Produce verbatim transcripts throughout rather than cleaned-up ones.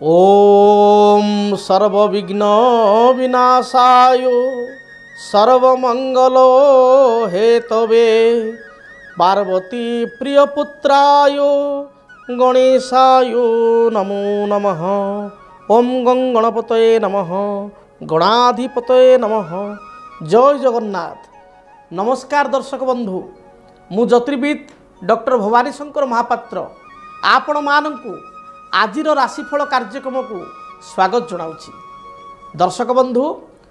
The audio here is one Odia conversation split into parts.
ओम सर्वविघ्न विनाशाय सर्वमंगल हेतवे पार्वती प्रियपुत्राय गणेशाय नमो नमः। ओम गं गणपतये नमः, गणाधिपतये नमः। जय जगन्नाथ। नमस्कार दर्शक बंधु, मु ज्योतिर्विद डॉक्टर भवानी शंकर महापात्र आपण मानकु आजिर राशिफल कार्यक्रम को स्वागत जनाऊँगी। दर्शक बंधु,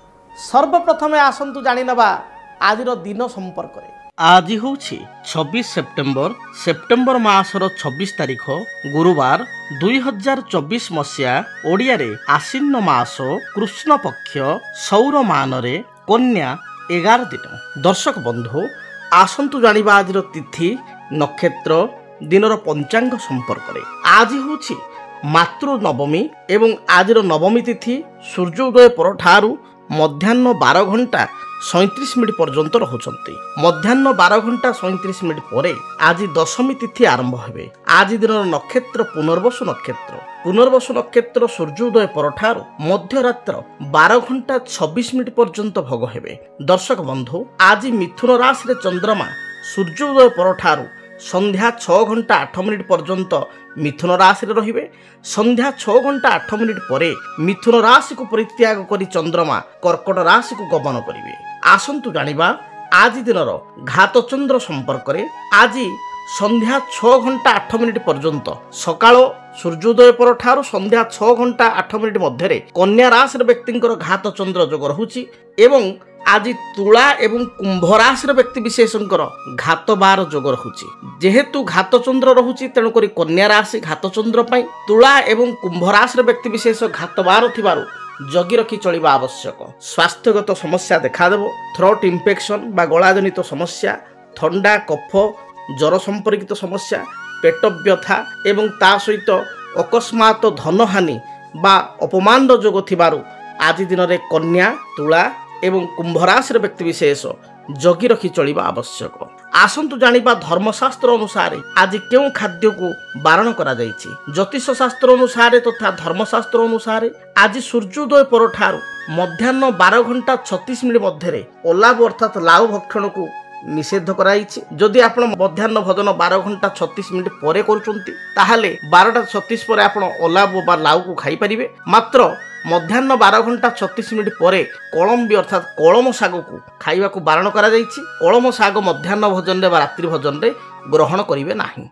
सर्वप्रथमे आसंतु जानी नबा आजिर दिन संपर्क रे। आज हूँ छब्बीस सेप्टेम्बर सेप्टेम्बर मासर छब्बीस तारीख गुरुवार दुई हजार चौबीस मसीहा ओडिया रे आश्विन मास कृष्ण पक्ष सौर मान रे कन्या एगार दिन। दर्शक बंधु, आसंतु जानिबा आजिर तिथि नक्षत्र दिनर पंचांग संपर्क रे। आज हूँ मातृ नवमी एवं आजिर नवमी तिथि सूर्योदय पर ठारू मध्याह्न बारह घंटा सैंतीस मिनिट पर्यंत रहुचंती। मध्याह्न बारह घंटा सैंतीस मिनिट परे आज दशमी तिथि आरंभ हेबे। आज दिन नक्षत्र पुनर्वसु नक्षत्र। पुनर्वसु नक्षत्र सूर्योदय पर ठारू मध्यरात्र बारह घंटा छब्बीस मिनिट पर्यंत भोग हेबे। दर्शक बंधु, आज मिथुन राशि रे चंद्रमा सूर्योदय पर ठारू संध्या छह घंटा आठ मिनिट पर्यंत मिथुन राशि रे रहिबे। संध्या छह घंटा आठ मिनिट परे मिथुन राशि को परित्याग करी चंद्रमा कर्कट राशि को गमन करिवे। आसंतु जानिबा आज दिनर घात चंद्र संपर्क रे। आज संध्या छह घंटा आठ मिनिट पर्यंत सकाळ सूर्योदय पर ठारू संध्या छह घंटा आठ मिनिट मध्यरे कन्या राशि व्यक्तिंकर घात चंद्र जोग रहुची एवं आज तुला एवं कुंभ राशि व्यक्ति विशेषकर घात बार जोग रहुची। जेहेतु घात चंद्र रहुची तेणुक कन्या राशि घात चंद्र पाई, तुला एवं कुंभ राशि व्यक्ति विशेष घात बार थिबारु जगी रखी चलिबा आवश्यक। स्वास्थ्यगत समस्या देखादेव। थ्रोट इन्फेक्शन बा गलाजनित समस्या, थंडा कफ ज्वर संपर्कित समस्या, पेट व्यथा एवं ता सहित अकस्मात धनहानि बा अपमान जोग थिबारु आज दिन में कन्या तुला एवं कुंभ राशि व्यक्ति विशेष जगी रखी चलिबा आवश्यक। आसंतु जानिबा धर्मशास्त्र अनुसार आज केउं खाद्य को बारण करा जायछि। ज्योतिष शास्त्र अनुसार तथा धर्मशास्त्र अनुसार आज सूर्योदय पर ठारू मध्याह्न बारह घंटा छत्तीस मिनिट मध्य ओलाब अर्थात लाउ भक्षण को निषेध कराइछि। जदि आपण मध्याह्न भोजन बारह घंटा छत्तीस मिनिट परे करूचंती ताहाले बारह छत्तीस पर आपण ओलाब बा लाउ को खाई परिबे। मात्र मध्याह्न बारह घंटा छत्तीस मिनिट परे कलम्बी अर्थात कलम शाग को खाइबा को बारण करा जायछि। कलम शाग मध्याह्न भोजन रे बा रात्रि भोजन रे ग्रहण करिवे नाही।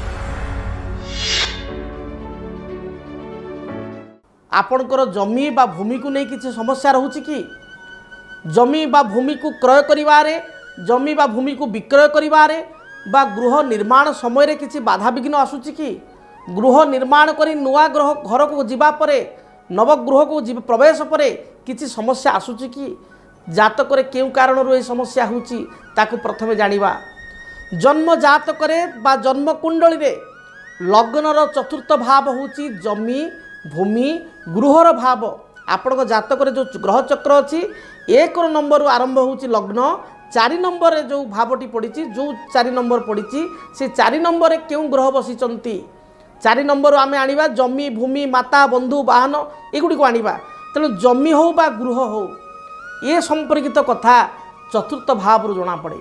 आपणकर जमी बा भूमि को नहीं किसी समस्या रहुछि कि? जमी बा भूमि को क्रय करिवारे, जमी बा भूमि को विक्रय करिवारे बा गृह निर्माण समय रे किसी बाधा विघ्न आसुछि कि? गृह निर्माण करी नुआ ग्रह घर को जीवा परे नवगृह को जीव प्रवेश परे किसी समस्या आसुछि कि? जातक रे केउ कारण रो ए समस्या होछि ताकु प्रथमे जानिबा। जन्म जातक रे बा जन्म कुंडली रे लग्नर चतुर्थ भाव होछि जमी भूमि गृहर भाव। आपन जातक रे जो ग्रह चक्र अछि एक नंबर आरंभ होछि लग्न, चारि नंबर रे जो भावटी पड़िछि जो चारि नंबर पड़िछि से चारि नंबर रे केउ ग्रह बसिचंती। चारि नंबर आमे आनिबा जमी भूमि माता बंधु वाहन एगुडी को आनिबा। तेणु जमी हो बा गृह हो ये संपर्कित कथा चतुर्थ भाव रु जना पड़े।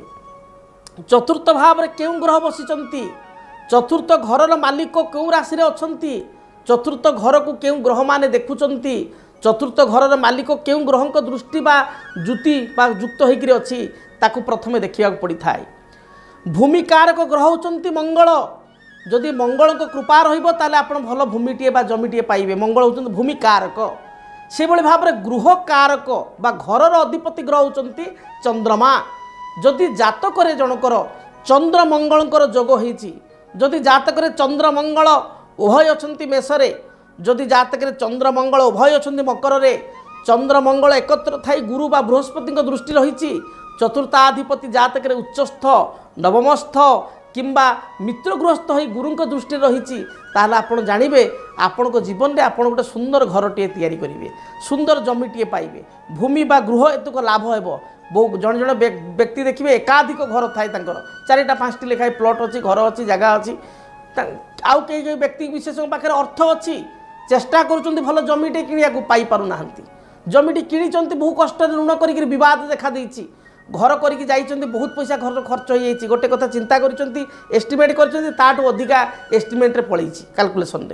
चतुर्थ भाव रे केउ ग्रह बसिचंती, चतुर्थ घरर मालिक केउ राशि रे अछंती, चतुर्थ घर को केउ ग्रह माने देखुचंती, चतुर्थ घरर मालिक केउ ग्रहक दृष्टि बा जुति बा युक्त होइकरी अछि ताकू प्रथमे देखिया पड़ी थाए। भूमि कारक ग्रह होचंती मंगल। जदि मंगल को कृपा रहिबो ताले आपण भल भूमिटीए बा जमीटीए पाइबे। मंगल होचंती भूमि कारक। से भली भाव रे गृह कारक बा घरर अधिपति ग्रह होचंती चंद्रमा। जदि जातक रे जनकर चंद्र मंगलकर जोग होईची, जदि जातक रे चंद्र मंगल उभय अछंती मेषरे, जदि जातक रे चंद्र मंगल उभय अछंती मकर रे, चंद्र मंगल एकत्र थाई गुरु बा बृहस्पति दृष्टि रहिची, चतुर्थाधिपति जातक रे उच्चस्थ नवमस्थ किंबा मित्रगृहस्थ हो गुरु दृष्टि रही ताहले आपण जानिबे आपण को जीवन में आपण गोटे सुंदर घरटीए तैयारी करेंगे, सुंदर जमीटीए पाइबे। भूमि बा गृह एतक लाभ हेबो। बहु जन जन व्यक्ति देखिए एकाधिक घर थाए चारिटा पाँचटी लेखाएं प्लट अच्छी घर अच्छी जगह अच्छी आउ कई व्यक्ति विशेष पाखे अर्थ अच्छी चेष्टा करुँच भल जमीटे किणा पाई पारना जमीटी किणी बहु कष्ट ऋण कर बद देखा देती घर करके बहुत पैसा घर खर्च हो जाए गोटे कथा चिंता कर एस्टिमेट कर अधिका एस्टिमेट पलि कैलकुलेसन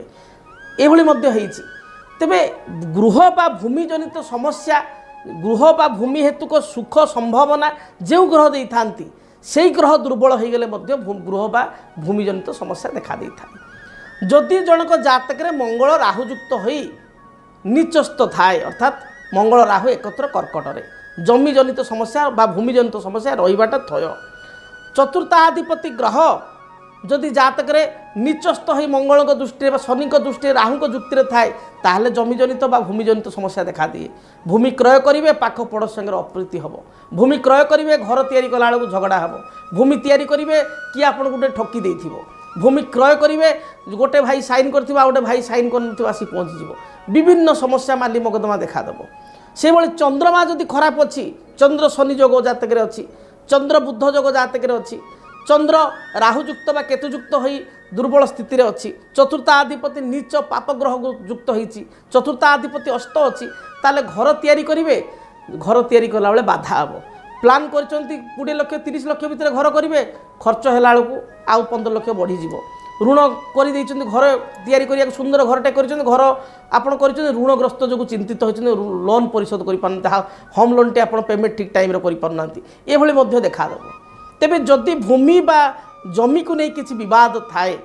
ये तेबे गृह बा भूमि जनित समस्या गृह बा भूमि हेतुक सुख संभावना जो ग्रह दे था से ग्रह दुर्बल हो गले गृह बा भूमि जनित समस्या देखा दे था जदि जनक जातक मंगल राहुयुक्त हो निचस्थ थाए अर्थात मंगल राहु एकत्र कर्कट रे जमी जनित समस्या बा भूमि जनित समस्या रहीबाटा थय चतुर्थाधिपति ग्रह जदि जातक निचस्थ हो मंगल दृष्टि शनि दृष्टि राहु जुक्ति थाए ताहले जमी जनित बा भूमि जनित समस्या देखा दिए भूमि क्रय करेंगे पाख पड़ोस संगे अप्रीति हम भूमि क्रय करेंगे घर तैयारी कला बेलू झगड़ा हम भूमि तैयारी करेंगे किए आप गोटे ठकी देथिबो भूमि क्रय करेंगे गोटे भाई साइन करथिबा गोटे भाई साइन कर आसी पहुँचीज विभिन्न समस्या माली मकदमा देखादेव से भाई चंद्रमा जदि खराब अच्छी चंद्र शनि जोग जातक अच्छी चंद्र बुध जोग जातक अच्छी चंद्र राहुयुक्त बा केतुयुक्त हो दुर्बल स्थिति रे अच्छी चतुर्थाधिपति नीच पाप ग्रह युक्त होती चतुर्थाधिपति अस्त अच्छी ताले घर तैयारी करेंगे घर तैयारी कला बेले बाधा हम प्लान कर कोड़े लक्ष तीस लक्ष भितर घर करेंगे खर्च है बेलू आउ पंद्रह लक्ष बढ़ीज ऋण कर घर तैयारी करिया सुंदर घरटे कर घर आपड़ कर ऋणग्रस्त जो चिंतित होती लोन परिशोध कर होम लोन टे आप पेमेंट ठीक टाइम करना ये देखादेव तेबे जदि भूमि बा जमी को नहीं किसी विवाद थाए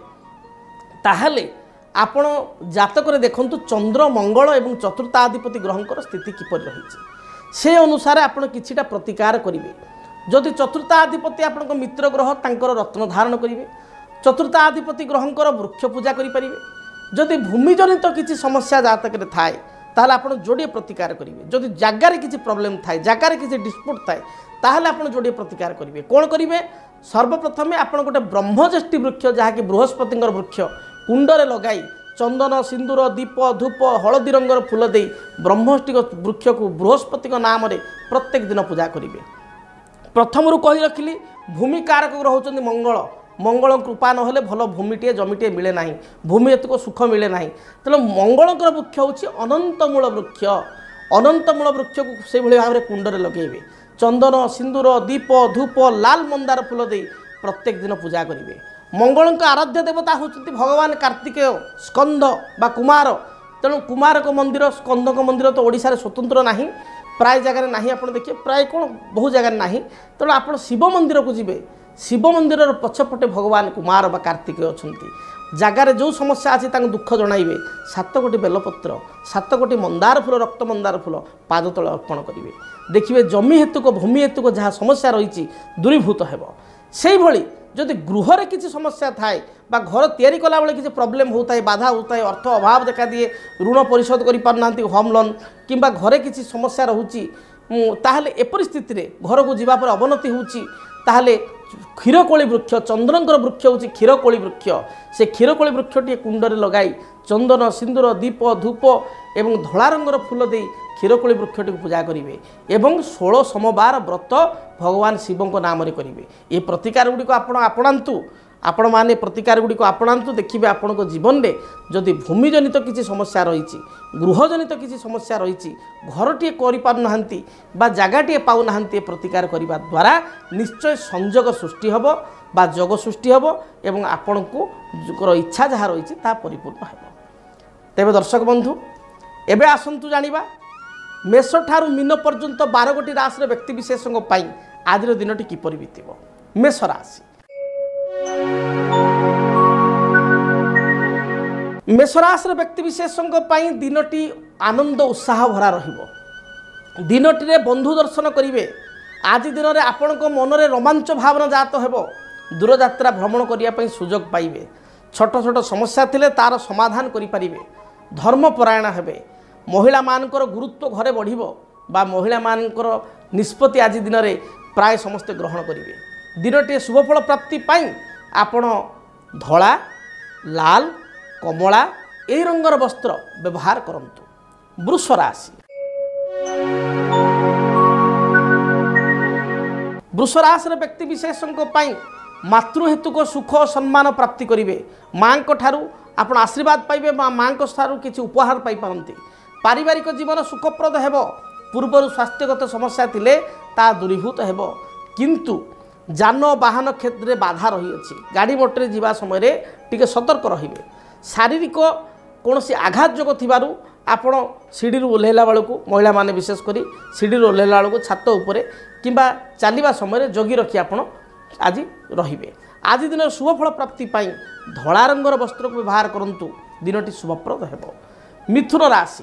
ताहले आपण जातक देखंतु चंद्र मंगल एवं चतुर्थाधिपति ग्रहंकर स्थिति किपर रही से अनुसार आपण किछिटा प्रतिकार करेंगे जदि चतुर्थाधिपति आपण मित्र ग्रह तांकर रत्न धारण करेंगे चतुर्थाधिपति ग्रहंकर वृक्ष पूजा करेंगे जदि भूमि जनित किसी समस्या जातक थाए ताहले आपण जोड़े प्रतिकार करेंगे जदि जगार किसी प्रोब्लेम थाए जगार किसी डिस्प्यूट थाए ताहले आपण जोड़े प्रतिकार करेंगे कौन करेंगे सर्वप्रथमे आपण गोटे ब्रह्मज्येष्ठी वृक्ष जहाँकि बृहस्पति वृक्ष कुंडरे लगाई चंदन सिंदूर दीप धूप हलदी रंगर फूल दे ब्रह्मज्येष्ठी वृक्ष को बृहस्पति नाम प्रत्येक दिन पूजा करेंगे प्रथम कही रखिली भूमि कारक ग्रह होचंदी मंगल मंगल कृपा नहले भल भूमिटे जमीटे मिले ना भूमि हेतुक सुख मिले ना तेणु मंगलकर वृक्ष हूँ अनंतमूल वृक्ष अनंतमूल वृक्ष को से भाव में कुंडरे लगेबे चंदन सिंदूर दीप धूप लाल मंदार फूल दे प्रत्येक दिन पूजा करेंगे मंगल आराध्य देवता होती भगवान कार्तिकेय स्कंद बा कुमार तेणु कुमार को मंदिर स्कंद को मंदिर तो ओडिशा रे स्वतंत्र नहीं प्राय जगह नहीं आप देखिए प्राय कौन बहु जगह नहीं तेणु आप शिव मंदिर को जी शिव मंदिर पछपटे भगवान कुमार बा कार्तिकेय अच्छा जगार जो समस्या अच्छी दुख जणाइबे सात कोटी बेलपत्र सात कोटी मंदार फूल रक्त मंदार फूल पाद तले अर्पण करेंगे देखिए जमी हेतुक भूमि हेतुक जहाँ समस्या रही दूरीभूत हो से भली जदि गृह रे किसी समस्या थाए बा घर तैयारी कला बेले किसी प्रॉब्लम होता है बाधा होता है अर्थ अभाव देखा दिए ऋण परिशोध कर पारना होम लोन किंबा घरे किसी समस्या रोची ताहले ए परिस्थिति रे घर को जीवा पर अवनति होची ताहले क्षीरकोली वृक्ष चंद्रंकर वृक्ष हूँ क्षीरकोली वृक्ष से क्षीरकोली वृक्षटी कुंडरे लगाई चंदन सिंदूर दीप धूप एवं धला रंगर फूल दे क्षीरकोली वृक्षटी पूजा करेंगे एवं षोल सोमवार व्रत भगवान शिव नाम करेंगे ये प्रतिकार गुड़िक आप आपणातु आपण मैंने प्रतिकार गुड़िक आपणातु देखिए आपण जीवन में जदि भूमि जनित किसी समस्या रही गृह जनित किसी समस्या रही घरटे कर जगहटे पाऊना प्रतिकार करने द्वारा निश्चय संजोग सृष्टि हम बा जोग सृष्टि हम एवं आपण को इच्छा जहाँ रही परिपूर्ण हो तेरे दर्शक बंधु एबे आसंतु जानिबा मेष ठारू मीन पर्यंत बार गोटी राशि व्यक्ति विशेषों आज दिन टी किपरि बीतिबो मेष राशि मेष राशि व्यक्ति विशेषों दिनटी आनंद उत्साह भरा रहिबो दिनटी बंधु दर्शन करेंगे आज दिन में आपण मन में रोमांच भावना जात हो दूर यात्रा भ्रमण करने सुजोग पाइबे छोट छोट समस्या थिले तार समाधान करें धर्मपरायण हेबे महिला मानकर गुरुत्व घरे बढ़िबो बा महिला मानकर निष्पत्ति आज दिन में प्राय समस्ते ग्रहण करेंगे दिनटी शुभफल प्राप्ति पाई आपण धला लाल कमला यही रंगर वस्त्र व्यवहार करंतु वृष राशि वृष राशि व्यक्ति विशेषों मातृहेतुक सुख सम्मान प्राप्ति करेंगे माँ ठारू ଆପଣ ଆଶୀର୍ବାଦ ପାଇବେ ବା ମାଙ୍କ ଠାରୁ କିଛି ଉପହାର ପାଇପାରନ୍ତି। ପାରିବାରିକ ଜୀବନ ସୁଖପ୍ରଦ ହେବ। ପୂର୍ବରୁ ସ୍ୱାସ୍ଥ୍ୟଗତ ସମସ୍ୟା ଥିଲେ ତାହା ଦୂରୀଭୂତ ହେବ। କିନ୍ତୁ ଯାନବାହନ କ୍ଷେତ୍ରରେ ବାଧା ରହିଅଛି। ଗାଡ଼ି ମଟରରେ ଯିବା ସମୟରେ ଟିକେ ସତର୍କ ରହିବେ। ଶାରୀରିକ କୌଣସି ଆଘାତ ଯୋଗ ଥିବାରୁ ଆପଣ ସିଡ଼ିରୁ ଓହ୍ଲାଇଲା ବେଳକୁ ମହିଳାମାନେ ବିଶେଷ କରି ସିଡ଼ିରୁ ଓହ୍ଲାଇଲା ବେଳକୁ ଛାତ ଉପରେ କିମ୍ବା ଚାଲିବା ସମୟରେ ଜଗି ରଖି ଆପଣ ଆଜି ରହିବେ। ଆଜି ଦିନର ଶୁଭଫଳ ପ୍ରାପ୍ତି ପାଇଁ ଧଳା ରଙ୍ଗର ବସ୍ତ୍ରକୁ ବ୍ୟବହାର କରନ୍ତୁ। ଦିନଟି ଶୁଭପ୍ରଦ ହେବ। ମିଥୁନ ରାଶି।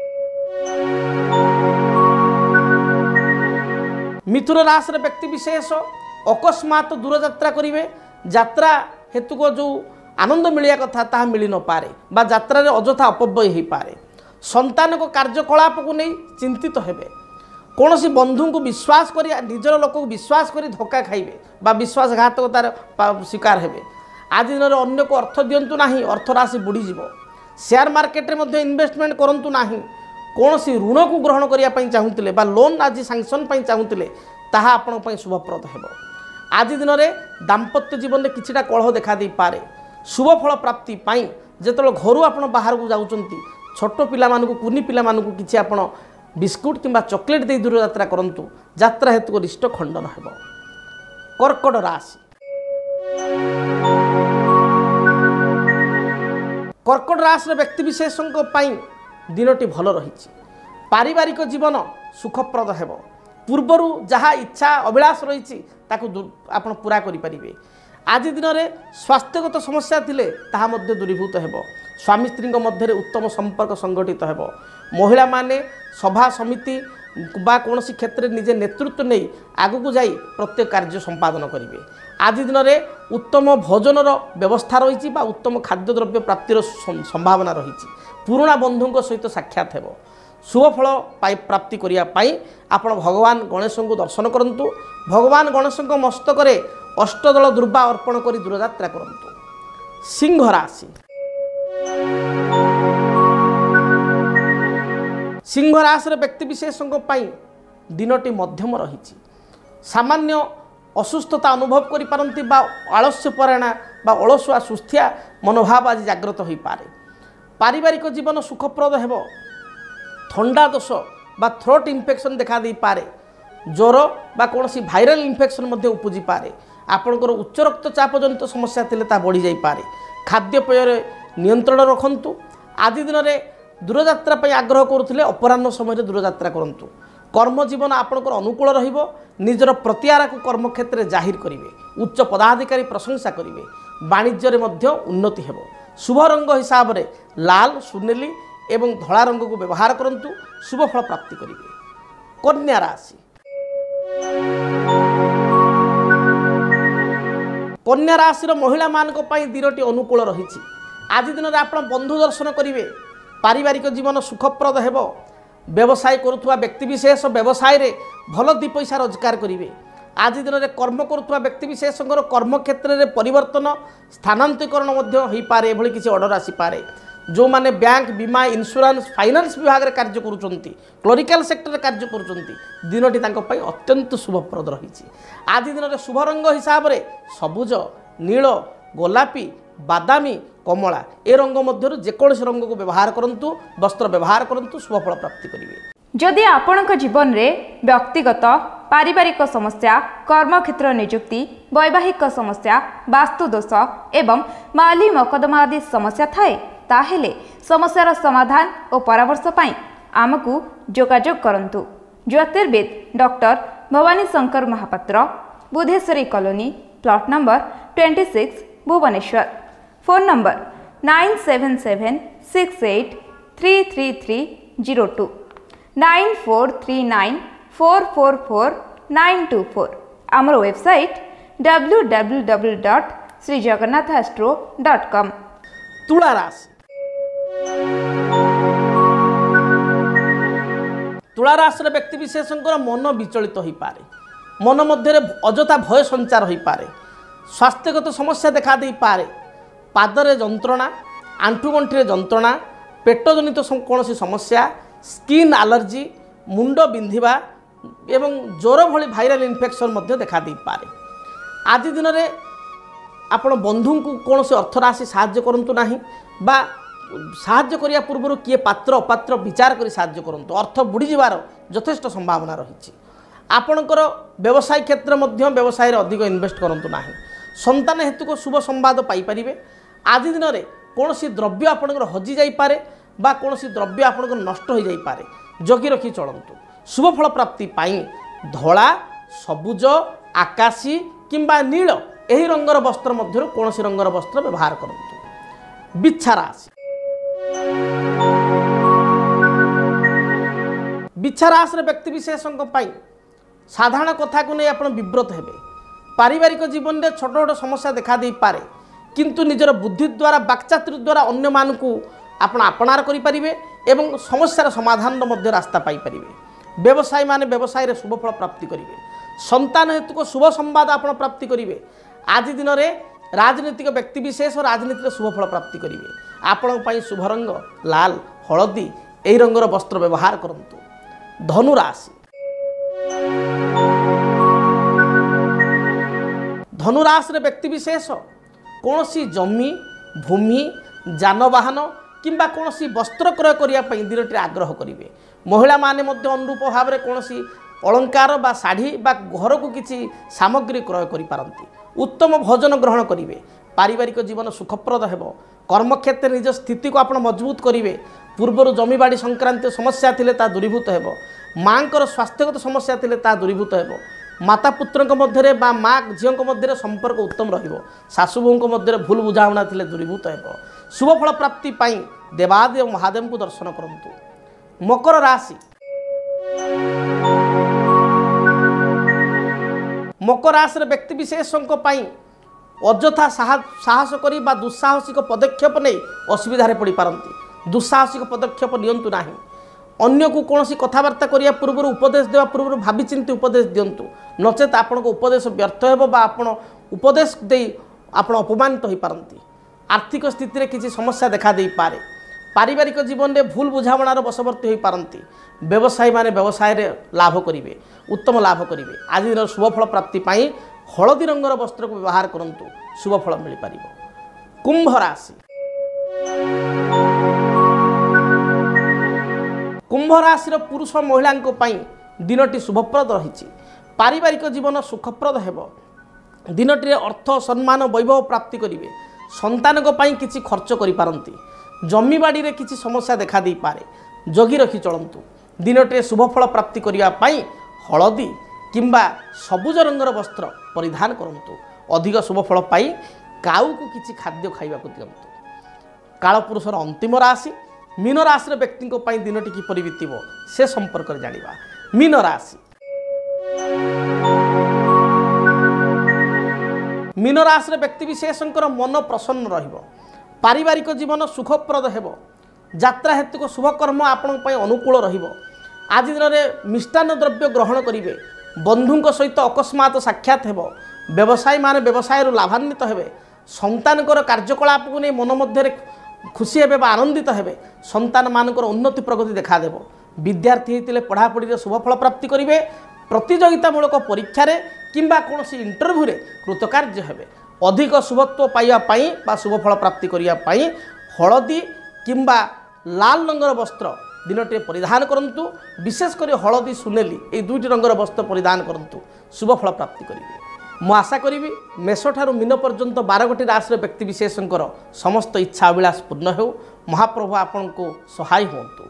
ମିଥୁନ ରାଶିର ବ୍ୟକ୍ତିବିଶେଷ ଅକସ୍ମାତ ଦୂରଯାତ୍ରା କରିବେ। ଯାତ୍ରା ହେତୁକ ଯେଉଁ ଆନନ୍ଦ ମିଳିବା କଥା ତାହା ମିଳି ନପାରେ ବା ଯାତ୍ରାରେ ଅଯଥା ଅପବ୍ୟୟ ହୋଇପାରେ। ସନ୍ତାନଙ୍କ କାର୍ଯ୍ୟକଳାପକୁ ନେଇ ଚିନ୍ତିତ ହେବେ। କୌଣସି ବନ୍ଧୁଙ୍କୁ ବିଶ୍ୱାସ କରି ନିଜର ଲୋକକୁ ବିଶ୍ୱାସ କରି ଧୋକା ଖାଇବେ ବା ବିଶ୍ୱାସଘାତକତାର ଶିକାର ହେବେ। ଆଜି ଦିନରେ ଅନ୍ୟକୁ ଅର୍ଥ ଦିଅନ୍ତୁ ନାହିଁ, ଅର୍ଥ ରାଶି ବୁଡ଼ିଯିବ। ସେୟାର ମାର୍କେଟରେ ମଧ୍ୟ ଇନଭେଷ୍ଟମେଣ୍ଟ କରନ୍ତୁ ନାହିଁ। କୌଣସି ଋଣକୁ ଗ୍ରହଣ କରିବା ପାଇଁ ଚାହୁଁଥିଲେ ବା ଲୋନ୍ ଆଜି ସାଂସନ୍ ପାଇଁ ଚାହୁଁଥିଲେ ତାହା ଆପଣଙ୍କ ପାଇଁ ଶୁଭପ୍ରଦ ହେବ। ଆଜି ଦିନରେ ଦାମ୍ପତ୍ୟ ଜୀବନରେ କିଛିଟା କଳହ ଦେଖାଦେଇପାରେ। ଶୁଭଫଳ ପ୍ରାପ୍ତି ପାଇଁ ଯେତେବେଳେ ଘରୁ ଆପଣ ବାହାରକୁ ଯାଉଛନ୍ତି ଛୋଟ ପିଲାମାନଙ୍କୁ କୁନି ପିଲାମାନଙ୍କୁ କିଛି ଆପଣ ବିସ୍କୁଟ କିମ୍ବା ଚକୋଲେଟ୍ ଦେଇ ଦୂରଯାତ୍ରା କରନ୍ତୁ। ଯାତ୍ରା ହେତୁ ରିଷ୍ଟ ଖଣ୍ଡନ ହେବ। କର୍କଟ ରାଶି। କର୍କଟ ରାଶିର ବ୍ୟକ୍ତିବିଶେଷଙ୍କ ପାଇଁ ଦିନଟି ଭଲ ରହିଛି। ପାରିବାରିକ ଜୀବନ ସୁଖପ୍ରଦ ହେବ। ପୂର୍ବରୁ ଯାହା ଇଚ୍ଛା ଅଭିଳାଷ ରହିଛି ତାକୁ ଆପଣ ପୂରା କରିପାରିବେ। ଆଜି ଦିନରେ ସ୍ୱାସ୍ଥ୍ୟଗତ ସମସ୍ୟା ଥିଲେ ତାହା ମଧ୍ୟ ଦୂରୀଭୂତ ହେବ। ସ୍ୱାମୀ ସ୍ତ୍ରୀଙ୍କ ମଧ୍ୟରେ ଉତ୍ତମ ସମ୍ପର୍କ ସଂଗଠିତ ହେବ। ମହିଳାମାନେ ସଭା ସମିତି ବା କୌଣସି କ୍ଷେତ୍ରରେ ନିଜେ ନେତୃତ୍ୱ ନେଇ ଆଗକୁ ଯାଇ ପ୍ରତ୍ୟେକ କାର୍ଯ୍ୟ ସମ୍ପାଦନ କରିବେ। ଆଜି ଦିନରେ ଉତ୍ତମ ଭୋଜନର ବ୍ୟବସ୍ଥା ରହିଛି ବା ଉତ୍ତମ ଖାଦ୍ୟଦ୍ରବ୍ୟ ପ୍ରାପ୍ତିର ସମ୍ଭାବନା ରହିଛି। ପୁରୁଣା ବନ୍ଧୁଙ୍କ ସହିତ ସାକ୍ଷାତ ହେବ। ଶୁଭଫଳ ପାଇ ପ୍ରାପ୍ତି କରିବା ପାଇଁ ଆପଣ ଭଗବାନ ଗଣେଶଙ୍କୁ ଦର୍ଶନ କରନ୍ତୁ। ଭଗବାନ ଗଣେଶଙ୍କ ମସ୍ତକରେ ଅଷ୍ଟଦଳ ଦୁର୍ବା ଅର୍ପଣ କରି ଦୂରଯାତ୍ରା କରନ୍ତୁ। ସିଂହ ରାଶି। ସିଂହ ରାଶିର ବ୍ୟକ୍ତିବିଶେଷଙ୍କ ପାଇଁ ଦିନଟି ମଧ୍ୟମ ରହିଛି। ସାମାନ୍ୟ ଅସୁସ୍ଥତା ଅନୁଭବ କରିପାରନ୍ତି ବା ଆଳସ୍ୟପରାୟଣ ବା ଅଳସୁଆ ସୁସ୍ଥିଆ ମନୋଭାବ ଆଜି ଜାଗ୍ରତ ହୋଇପାରେ। ପାରିବାରିକ ଜୀବନ ସୁଖପ୍ରଦ ହେବ। ଥଣ୍ଡା ଦୋଷ ବା ଥ୍ରୋଟ୍ ଇନଫେକ୍ସନ୍ ଦେଖା ଦେଇପାରେ। ଜ୍ୱର ବା କୌଣସି ଭାଇରାଲ୍ ଇନଫେକ୍ସନ୍ ମଧ୍ୟ ଉପୁଜିପାରେ। ଆପଣଙ୍କର ଉଚ୍ଚ ରକ୍ତଚାପ ଜନିତ ସମସ୍ୟା ଥିଲେ ତାହା ବଢ଼ିଯାଇପାରେ। ଖାଦ୍ୟପେୟରେ ନିୟନ୍ତ୍ରଣ ରଖନ୍ତୁ। ଆଜି ଦିନରେ ଦୂରଯାତ୍ରା ପାଇଁ ଆଗ୍ରହ କରୁଥିଲେ ଅପରାହ୍ନ ସମୟରେ ଦୂରଯାତ୍ରା କରନ୍ତୁ। କର୍ମଜୀବନ ଆପଣଙ୍କର ଅନୁକୂଳ ରହିବ। ନିଜର ପ୍ରତିଆରାକୁ କର୍ମକ୍ଷେତ୍ରରେ ଜାହିର କରିବେ। ଉଚ୍ଚ ପଦାଧିକାରୀ ପ୍ରଶଂସା କରିବେ। ବାଣିଜ୍ୟରେ ମଧ୍ୟ ଉନ୍ନତି ହେବ। ଶୁଭ ରଙ୍ଗ ହିସାବରେ ଲାଲ, ସୁନେଲି ଏବଂ ଧଳା ରଙ୍ଗକୁ ବ୍ୟବହାର କରନ୍ତୁ। ଶୁଭଫଳ ପ୍ରାପ୍ତି କରିବେ। କନ୍ୟା ରାଶି। କନ୍ୟା ରାଶିର ମହିଳାମାନଙ୍କ ପାଇଁ ଦିନଟି ଅନୁକୂଳ ରହିଛି। ଆଜି ଦିନରେ ଆପଣ ବନ୍ଧୁ ଦର୍ଶନ କରିବେ। ପାରିବାରିକ ଜୀବନ ସୁଖପ୍ରଦ ହେବ। ବ୍ୟବସାୟ କରୁଥିବା ବ୍ୟକ୍ତିବିଶେଷ ବ୍ୟବସାୟରେ ଭଲ ଦୁଇ ପଇସା ରୋଜଗାର କରିବେ। ଆଜି ଦିନରେ କର୍ମ କରୁଥିବା ବ୍ୟକ୍ତିବିଶେଷଙ୍କର କର୍ମକ୍ଷେତ୍ରରେ ପରିବର୍ତ୍ତନ ସ୍ଥାନାନ୍ତରୀକରଣ ମଧ୍ୟ ହୋଇପାରେ। ଏଭଳି କିଛି ଅର୍ଡ଼ର ଆସିପାରେ। ଯେଉଁମାନେ ବ୍ୟାଙ୍କ, ବୀମା, ଇନ୍ସୁରାନ୍ସ, ଫାଇନାନ୍ସ ବିଭାଗରେ କାର୍ଯ୍ୟ କରୁଛନ୍ତି, କ୍ଲରିକାଲ ସେକ୍ଟରରେ କାର୍ଯ୍ୟ କରୁଛନ୍ତି, ଦିନଟି ତାଙ୍କ ପାଇଁ ଅତ୍ୟନ୍ତ ଶୁଭପ୍ରଦ ରହିଛି। ଆଜି ଦିନରେ ଶୁଭ ରଙ୍ଗ ହିସାବରେ ସବୁଜ, ନୀଳ, ଗୋଲାପୀ, ବାଦାମୀ, କମଳା ଏ ରଙ୍ଗ ମଧ୍ୟରୁ ଯେକୌଣସି ରଙ୍ଗକୁ ବ୍ୟବହାର କରନ୍ତୁ। ବସ୍ତ୍ର ବ୍ୟବହାର କରନ୍ତୁ। ଶୁଭଫଳ ପ୍ରାପ୍ତି କରିବେ। ଯଦି ଆପଣଙ୍କ ଜୀବନରେ ବ୍ୟକ୍ତିଗତ ପାରିବାରିକ ସମସ୍ୟା, କର୍ମକ୍ଷେତ୍ର ନିଯୁକ୍ତି, ବୈବାହିକ ସମସ୍ୟା, ବାସ୍ତୁଦୋଷ ଏବଂ ମାଲି ମକଦ୍ଦମା ଆଦି ସମସ୍ୟା ଥାଏ ତାହେଲେ ସମସ୍ୟାର ସମାଧାନ ଓ ପରାମର୍ଶ ପାଇଁ ଆମକୁ ଯୋଗାଯୋଗ କରନ୍ତୁ। ଜ୍ୟୋତିର୍ବିଦ doctor Bhavani Shankar Mahapatra, Budheswari colony, plot number twenty six, Bhubaneswar. Phone number nine seven seven six eight three three three zero two nine four three nine four four four nine two four. ଆମର website W W W dot Shri Jagannath astro dot com. ତୁଳା ରାଶି। ତୁଳା ରାଶିର ବ୍ୟକ୍ତିବିଶେଷଙ୍କର ମନ ବିଚଳିତ ହୋଇପାରେ। ମନ ମଧ୍ୟରେ ଅଯଥା ଭୟ ସଞ୍ଚାର ହୋଇପାରେ। ସ୍ୱାସ୍ଥ୍ୟଗତ ସମସ୍ୟା ଦେଖା ଦେଇପାରେ। ପାଦରେ ଯନ୍ତ୍ରଣା, ଆଣ୍ଠୁଗଣ୍ଠିରେ ଯନ୍ତ୍ରଣା, ପେଟଜନିତ କୌଣସି ସମସ୍ୟା, ସ୍କିନ୍ ଆଲର୍ଜି, ମୁଣ୍ଡ ବିନ୍ଧିବା ଏବଂ ଜ୍ୱର ଭଳି ଭାଇରାଲ୍ ଇନଫେକ୍ସନ୍ ମଧ୍ୟ ଦେଖା ଦେଇପାରେ। ଆଜି ଦିନରେ ଆପଣ ବନ୍ଧୁଙ୍କୁ କୌଣସି ଅର୍ଥ ରାଶି ସାହାଯ୍ୟ କରନ୍ତୁ ନାହିଁ ବା ସାହାଯ୍ୟ କରିବା ପୂର୍ବରୁ କିଏ ପାତ୍ର ଅପାତ୍ର ବିଚାର କରି ସାହାଯ୍ୟ କରନ୍ତୁ। ଅର୍ଥ ବୁଡ଼ିଯିବାର ଯଥେଷ୍ଟ ସମ୍ଭାବନା ରହିଛି। ଆପଣଙ୍କର ବ୍ୟବସାୟ କ୍ଷେତ୍ର ମଧ୍ୟ ବ୍ୟବସାୟରେ ଅଧିକ ଇନଭେଷ୍ଟ କରନ୍ତୁ ନାହିଁ। ସନ୍ତାନ ହେତୁକ ଶୁଭ ସମ୍ବାଦ ପାଇପାରିବେ। ଆଜି ଦିନରେ କୌଣସି ଦ୍ରବ୍ୟ ଆପଣଙ୍କର ହଜିଯାଇପାରେ ବା କୌଣସି ଦ୍ରବ୍ୟ ଆପଣଙ୍କର ନଷ୍ଟ ହୋଇଯାଇପାରେ, ଜଗି ରଖି ଚଳନ୍ତୁ। ଶୁଭଫଳ ପ୍ରାପ୍ତି ପାଇଁ ଧଳା, ସବୁଜ, ଆକାଶୀ କିମ୍ବା ନୀଳ ଏହି ରଙ୍ଗର ବସ୍ତ୍ର ମଧ୍ୟରୁ କୌଣସି ରଙ୍ଗର ବସ୍ତ୍ର ବ୍ୟବହାର କରନ୍ତୁ। ବିଚ୍ଛା ରାଶି। ବିଚ୍ଛା ରାଶିର ବ୍ୟକ୍ତିବିଶେଷଙ୍କ ପାଇଁ ସାଧାରଣ କଥାକୁ ନେଇ ଆପଣ ବିବ୍ରତ ହେବେ। ପାରିବାରିକ ଜୀବନରେ ଛୋଟ ଛୋଟ ସମସ୍ୟା ଦେଖା ଦେଇପାରେ, କିନ୍ତୁ ନିଜର ବୁଦ୍ଧି ଦ୍ୱାରା ବାକ୍ଚାତୁରୀ ଦ୍ୱାରା ଅନ୍ୟମାନଙ୍କୁ ଆପଣ ଆପଣାର କରିପାରିବେ ଏବଂ ସମସ୍ୟାର ସମାଧାନର ମଧ୍ୟ ରାସ୍ତା ପାଇପାରିବେ। ବ୍ୟବସାୟୀମାନେ ବ୍ୟବସାୟରେ ଶୁଭଫଳ ପ୍ରାପ୍ତି କରିବେ। ସନ୍ତାନ ହେତୁକ ଶୁଭ ସମ୍ବାଦ ଆପଣ ପ୍ରାପ୍ତି କରିବେ। ଆଜି ଦିନରେ ରାଜନୈତିକ ବ୍ୟକ୍ତିବିଶେଷ ରାଜନୀତିରେ ଶୁଭଫଳ ପ୍ରାପ୍ତି କରିବେ। ଆପଣଙ୍କ ପାଇଁ ଶୁଭ ରଙ୍ଗ ଲାଲ, ହଳଦୀ ଏହି ରଙ୍ଗର ବସ୍ତ୍ର ବ୍ୟବହାର କରନ୍ତୁ। ଧନୁ ରାଶି। ଧନୁ ରାଶିର ବ୍ୟକ୍ତିବିଶେଷ କୌଣସି ଜମି, ଭୂମି, ଯାନବାହନ କିମ୍ବା କୌଣସି ବସ୍ତ୍ର କ୍ରୟ କରିବା ପାଇଁ ଦିନଟିରେ ଆଗ୍ରହ କରିବେ। ମହିଳାମାନେ ମଧ୍ୟ ଅନୁରୂପ ଭାବରେ କୌଣସି ଅଳଙ୍କାର ବା ଶାଢ଼ୀ ବା ଘରକୁ କିଛି ସାମଗ୍ରୀ କ୍ରୟ କରିପାରନ୍ତି। ଉତ୍ତମ ଭୋଜନ ଗ୍ରହଣ କରିବେ। ପାରିବାରିକ ଜୀବନ ସୁଖପ୍ରଦ ହେବ। କର୍ମକ୍ଷେତ୍ରରେ ନିଜ ସ୍ଥିତିକୁ ଆପଣ ମଜବୁତ କରିବେ। ପୂର୍ବରୁ ଜମିବାଡ଼ି ସଂକ୍ରାନ୍ତୀୟ ସମସ୍ୟା ଥିଲେ ତାହା ଦୂରୀଭୂତ ହେବ। ମାଙ୍କର ସ୍ୱାସ୍ଥ୍ୟଗତ ସମସ୍ୟା ଥିଲେ ତାହା ଦୂରୀଭୂତ ହେବ। ମାତା ପୁତ୍ରଙ୍କ ମଧ୍ୟରେ ବା ମା ଝିଅଙ୍କ ମଧ୍ୟରେ ସମ୍ପର୍କ ଉତ୍ତମ ରହିବ। ଶାଶୁ ବୋହୂଙ୍କ ମଧ୍ୟରେ ଭୁଲ ବୁଝାମଣା ଥିଲେ ଦୂରୀଭୂତ ହେବ। ଶୁଭଫଳ ପ୍ରାପ୍ତି ପାଇଁ ଦେବାଦେବ ମହାଦେବଙ୍କୁ ଦର୍ଶନ କରନ୍ତୁ। ମକର ରାଶି। ମକର ରାଶିର ବ୍ୟକ୍ତିବିଶେଷଙ୍କ ପାଇଁ ଅଯଥା ସାହସ କରି ବା ଦୁଃସାହସିକ ପଦକ୍ଷେପ ନେଇ ଅସୁବିଧାରେ ପଡ଼ିପାରନ୍ତି। ଦୁଃସାହସିକ ପଦକ୍ଷେପ ନିଅନ୍ତୁ ନାହିଁ। ଅନ୍ୟକୁ କୌଣସି କଥାବାର୍ତ୍ତା କରିବା ପୂର୍ବରୁ ଉପଦେଶ ଦେବା ପୂର୍ବରୁ ଭାବିଚିନ୍ତି ଉପଦେଶ ଦିଅନ୍ତୁ, ନଚେତ୍ ଆପଣଙ୍କ ଉପଦେଶ ବ୍ୟର୍ଥ ହେବ ବା ଆପଣ ଉପଦେଶ ଦେଇ ଆପଣ ଅପମାନିତ ହୋଇପାରନ୍ତି। ଆର୍ଥିକ ସ୍ଥିତିରେ କିଛି ସମସ୍ୟା ଦେଖା ଦେଇପାରେ। ପାରିବାରିକ ଜୀବନରେ ଭୁଲ ବୁଝାମଣାର ବଶବର୍ତ୍ତୀ ହୋଇପାରନ୍ତି। ବ୍ୟବସାୟୀମାନେ ବ୍ୟବସାୟରେ ଲାଭ କରିବେ, ଉତ୍ତମ ଲାଭ କରିବେ। ଆଜିର ଶୁଭଫଳ ପ୍ରାପ୍ତି ପାଇଁ ହଳଦୀ ରଙ୍ଗର ବସ୍ତ୍ରକୁ ବ୍ୟବହାର କରନ୍ତୁ, ଶୁଭଫଳ ମିଳିପାରିବ। କୁମ୍ଭ ରାଶି। କୁମ୍ଭ ରାଶିର ପୁରୁଷ ମହିଳାଙ୍କ ପାଇଁ ଦିନଟି ଶୁଭପ୍ରଦ ରହିଛି। ପାରିବାରିକ ଜୀବନ ସୁଖପ୍ରଦ ହେବ। ଦିନଟିରେ ଅର୍ଥ, ସମ୍ମାନ, ବୈଭବ ପ୍ରାପ୍ତି କରିବେ। ସନ୍ତାନଙ୍କ ପାଇଁ କିଛି ଖର୍ଚ୍ଚ କରିପାରନ୍ତି। ଜମିବାଡ଼ିରେ କିଛି ସମସ୍ୟା ଦେଖା ଦେଇପାରେ, ଜଗି ରଖି ଚଳନ୍ତୁ। ଦିନଟିରେ ଶୁଭଫଳ ପ୍ରାପ୍ତି କରିବା ପାଇଁ ହଳଦୀ କିମ୍ବା ସବୁଜ ରଙ୍ଗର ବସ୍ତ୍ର ପରିଧାନ କରନ୍ତୁ। ଅଧିକ ଶୁଭଫଳ ପାଇଁ କାଉକୁ କିଛି ଖାଦ୍ୟ ଖାଇବାକୁ ଦିଅନ୍ତୁ। କାଳପୁରୁଷର ଅନ୍ତିମ ରାଶି। ମୀନ ରାଶିର ବ୍ୟକ୍ତିଙ୍କ ପାଇଁ ଦିନଟି କିପରି ବିତିବ ସେ ସମ୍ପର୍କରେ ଜାଣିବା। ମୀନ ରାଶି। ମୀନ ରାଶିର ବ୍ୟକ୍ତିବିଶେଷଙ୍କର ମନ ପ୍ରସନ୍ନ ରହିବ। ପାରିବାରିକ ଜୀବନ ସୁଖପ୍ରଦ ହେବ। ଯାତ୍ରା ହେତୁକ ଶୁଭକର୍ମ ଆପଣଙ୍କ ପାଇଁ ଅନୁକୂଳ ରହିବ। ଆଜି ଦିନରେ ମିଷ୍ଟାନ୍ନ ଦ୍ରବ୍ୟ ଗ୍ରହଣ କରିବେ। ବନ୍ଧୁଙ୍କ ସହିତ ଅକସ୍ମାତ ସାକ୍ଷାତ ହେବ। ବ୍ୟବସାୟୀମାନେ ବ୍ୟବସାୟରୁ ଲାଭାନ୍ୱିତ ହେବେ। ସନ୍ତାନଙ୍କର କାର୍ଯ୍ୟକଳାପକୁ ନେଇ ମନ ମଧ୍ୟରେ ଖୁସି ହେବେ ବା ଆନନ୍ଦିତ ହେବେ। ସନ୍ତାନମାନଙ୍କର ଉନ୍ନତି ପ୍ରଗତି ଦେଖାଦେବ। ବିଦ୍ୟାର୍ଥୀ ହୋଇଥିଲେ ପଢ଼ାପଢ଼ିରେ ଶୁଭଫଳ ପ୍ରାପ୍ତି କରିବେ। ପ୍ରତିଯୋଗିତାମୂଳକ ପରୀକ୍ଷାରେ କିମ୍ବା କୌଣସି ଇଣ୍ଟରଭ୍ୟୁରେ କୃତକାର୍ଯ୍ୟ ହେବେ। ଅଧିକ ଶୁଭତ୍ୱ ପାଇବା ପାଇଁ ବା ଶୁଭଫଳ ପ୍ରାପ୍ତି କରିବା ପାଇଁ ହଳଦୀ କିମ୍ବା ଲାଲ ରଙ୍ଗର ବସ୍ତ୍ର ଦିନଟିରେ ପରିଧାନ କରନ୍ତୁ। ବିଶେଷ କରି ହଳଦୀ, ସୁନେଲି ଏହି ଦୁଇଟି ରଙ୍ଗର ବସ୍ତ୍ର ପରିଧାନ କରନ୍ତୁ, ଶୁଭଫଳ ପ୍ରାପ୍ତି କରିବେ। ମୁଁ ଆଶା କରିବି ମେଷଠାରୁ ମୀନ ପର୍ଯ୍ୟନ୍ତ ବାରଗୋଟି ରାଶିର ବ୍ୟକ୍ତିବିଶେଷଙ୍କର ସମସ୍ତ ଇଚ୍ଛା ଅଭିଳାଷ ପୂର୍ଣ୍ଣ ହେଉ। ମହାପ୍ରଭୁ ଆପଣଙ୍କୁ ସହାୟ ହୁଅନ୍ତୁ।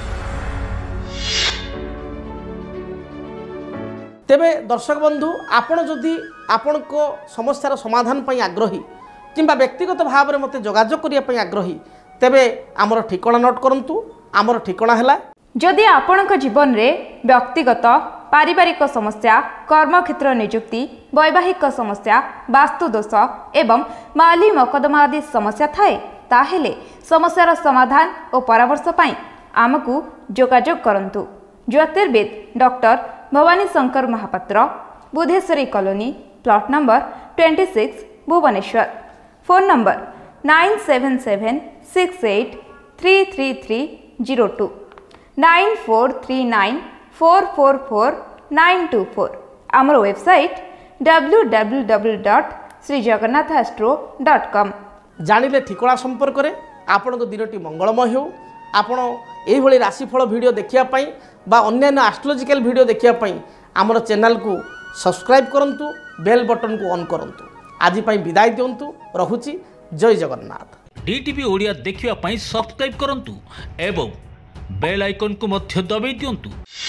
ତେବେ ଦର୍ଶକ ବନ୍ଧୁ, ଆପଣ ଯଦି ଆପଣଙ୍କ ସମସ୍ୟାର ସମାଧାନ ପାଇଁ ଆଗ୍ରହୀ କିମ୍ବା ବ୍ୟକ୍ତିଗତ ଭାବରେ ମୋତେ ଯୋଗାଯୋଗ କରିବା ପାଇଁ ଆଗ୍ରହୀ, ତେବେ ଆମର ଠିକଣା ନୋଟ୍ କରନ୍ତୁ। ଆମର ଠିକଣା ହେଲା, ଯଦି ଆପଣଙ୍କ ଜୀବନରେ ବ୍ୟକ୍ତିଗତ ପାରିବାରିକ ସମସ୍ୟା, କର୍ମକ୍ଷେତ୍ର ନିଯୁକ୍ତି, ବୈବାହିକ ସମସ୍ୟା, ବାସ୍ତୁଦୋଷ ଏବଂ ମାଲି ମକଦ୍ଦମା ଆଦି ସମସ୍ୟା ଥାଏ, ତାହେଲେ ସମସ୍ୟାର ସମାଧାନ ଓ ପରାମର୍ଶ ପାଇଁ ଆମକୁ ଯୋଗାଯୋଗ କରନ୍ତୁ। ଜ୍ୟୋତିର୍ବିଦ doctor Bhavani Shankar Mahapatra, Budheswari colony, plot number twenty six, Bhubaneswar. Phone number nine seven seven six eight three three three zero two nine four three nine four four four nine two four. আমার website W W W dot Shri Jagannath astro dot com. जानिले ठिकଣା संपर्क आपणको दिनटी मंगलमय हो। आपण एभली राशिफल वीडियो देखिया बा अन्यान्य एस्ट्रोलॉजिकल वीडियो देखिया आमर चैनल को सब्सक्राइब करंतु, बेल बटन को ऑन करंतु। आज पई विदाय दियंतु, रहुची। जय जगन्नाथ। डीटीवी ओडिया देखिया पई सब्सक्राइब करंतु एवं बेल आइकन को मध्य दबाई दियंतु।